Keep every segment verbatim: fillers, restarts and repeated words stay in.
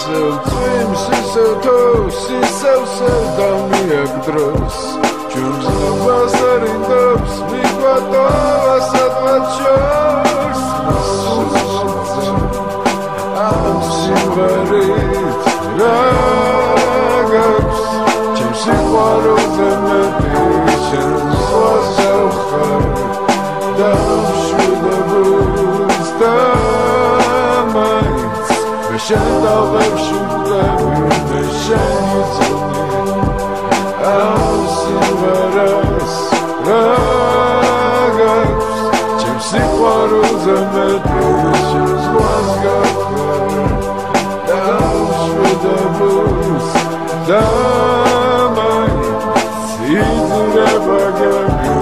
ისევ წვიმს, ისევ თოვს, ისევ სევდამიაკ დროს ჩვენს ნებას არინდობს მიგვატოვა სადღაც შორს ამ სიმღერით რა გაქვს ჩემს სიყვარულზე მეტი შენს ვასავხარ და მშვიდობებს და მაინც მე შენ დავებში ვდები მე შენი წონი ამ სიმღერას რა გაქვს ჩემს სიყვარულზე მეტი შენს ვასავხარ და მშვიდობებს და მაინც იძულება გები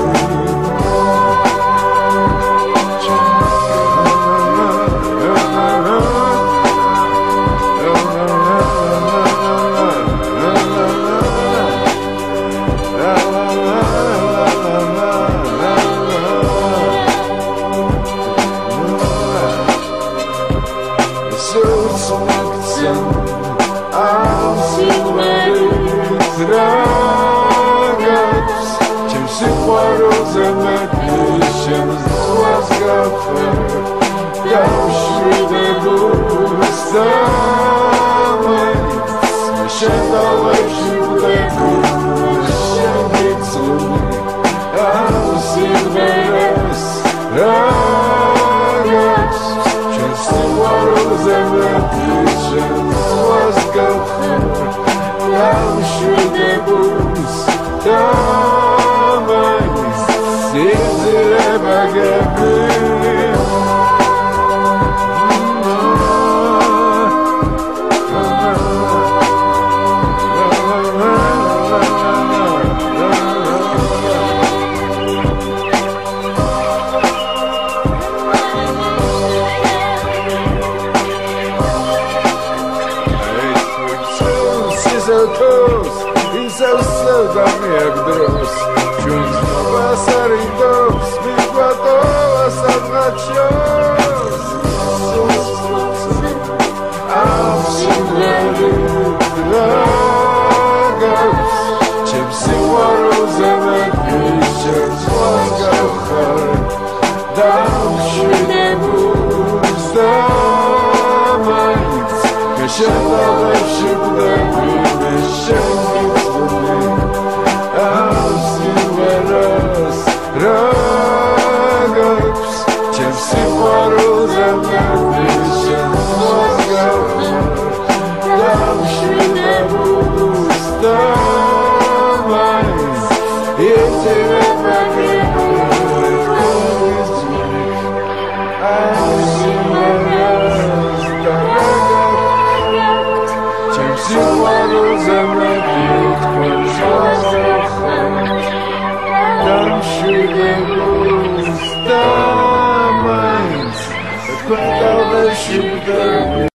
Should